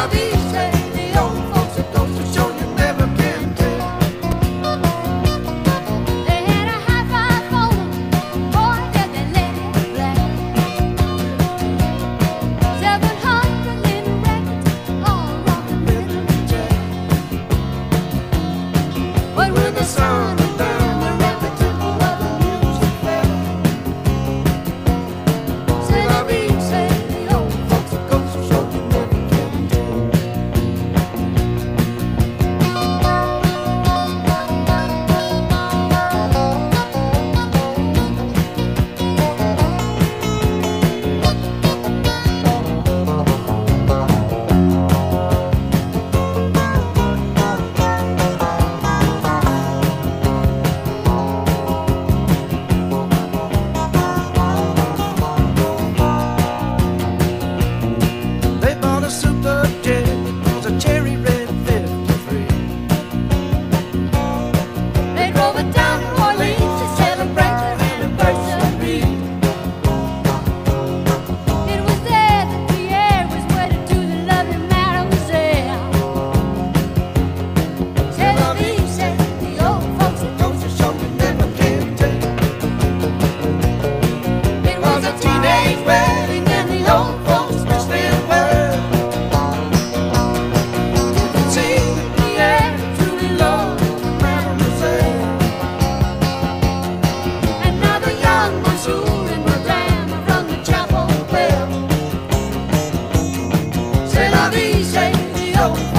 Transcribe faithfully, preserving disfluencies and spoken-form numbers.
la vie, say the old folks, it goes to show you never can tell. They had a high five for them, boy, did they let it blast. Seven hundred little records, all rockin' rhythm and jazz. But when the sun went down, the rapid tempo of the music fell. C'est la vie, say the old folks, it goes to show you never can tell. They bought a super jet, it was a cherry red fifty-three. They drove it down to Orleans to celebrate their anniversary. It was there that Pierre was wedded to the lovely mademoiselle. C'est la vie, say the old folks, it Goes to show you never can tell. It was a teenage wedding and the old folks Missed them well. could see that Pierre truly loved Mademoiselle. and now the young Monsieur and Madame have rung the chapel bell. C'est la vie, say the old